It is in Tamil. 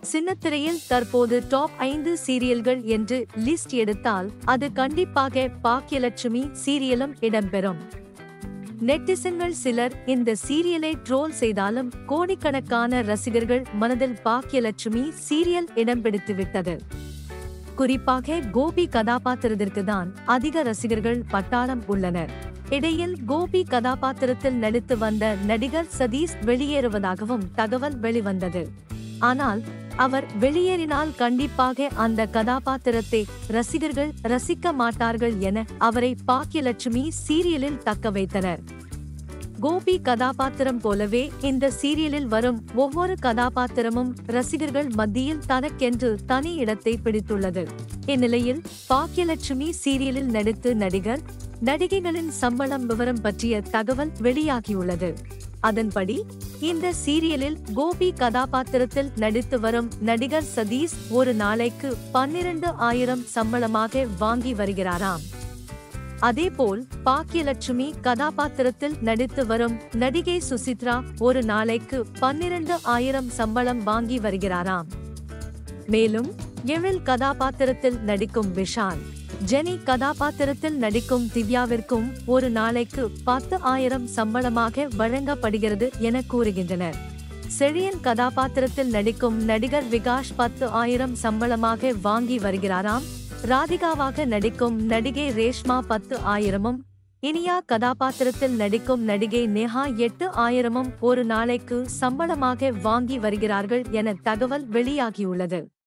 சின்னத்திரையில் தற்போது டாப் 5 சீரியல்கள் என்று லிஸ்ட் எடுத்தால் அது கண்டிப்பாக பாக்கியலட்சுமி சீரியலும் இடம்பெறும். நெட்டிசன்கள் சிலர் இந்த சீரியலை ட்ரோல் செய்தாலும் கோடிக்கணக்கான ரசிகர்கள் மனதில் பாக்கியலட்சுமி சீரியல் இடம் பிடித்துவிட்டது. குறிப்பாக கோபி கதாபாத்திரத்திற்கு தான் அதிக ரசிகர்கள் பட்டாளம் உள்ளனர். இடையில் கோபி கதாபாத்திரத்தில் நடித்து வந்த நடிகர் சதீஷ் வெளியேறுவதாகவும் தகவல் வெளிவந்தது. ஆனால் அவர் வெளியேறினால் கண்டிப்பாக அந்த கதாபாத்திரத்தை ரசிகர்கள் ரசிக்க மாட்டார்கள் என அவரை பாக்கியலட்சுமி சீரியலில் தக்க வைத்தனர். கோபி கதாபாத்திரம் போலவே இந்த சீரியலில் வரும் ஒவ்வொரு கதாபாத்திரமும் ரசிகர்கள் மத்தியில் தனக்கென்று தனி இடத்தை பிடித்துள்ளது. இந்நிலையில் பாக்கியலட்சுமி சீரியலில் நடித்து நடிகர் நடிகைகளின் சம்பளம் விவரம் பற்றிய தகவல் வெளியாகியுள்ளது. அதன்படி இந்த சீரியலில் கோபி கதாபாத்திரத்தில் நடித்து வரும் நடிகர் சதீஷ் ஒரு நாளைக்கு 12,000 சம்பளமாக வாங்கி வருகிறாராம். அதேபோல் பாக்கியலட்சுமி கதாபாத்திரத்தில் நடித்து வரும் நடிகை சுசித்ரா ஒரு நாளைக்கு 12,000 சம்பளம் வாங்கி வருகிறாராம். மேலும் எழில் கதாபாத்திரத்தில் நடிக்கும் விஷால், ஜெனி கதாபாத்திரத்தில் நடிக்கும் திவ்யாவிற்கும் ஒரு நாளைக்கு 10,000 சம்பளமாக வழங்கப்படுகிறது என கூறுகின்றனர். செழியன் கதாபாத்திரத்தில் நடிக்கும் நடிகர் விகாஷ் 10,000 சம்பளமாக வாங்கி வருகிறாராம். ராதிகாவாக நடிக்கும் நடிகை ரேஷ்மா 10,000, இனியா கதாபாத்திரத்தில் நடிக்கும் நடிகை நேஹா 8,000 ஒரு நாளைக்கு சம்பளமாக வாங்கி வருகிறார்கள் என தகவல் வெளியாகியுள்ளது.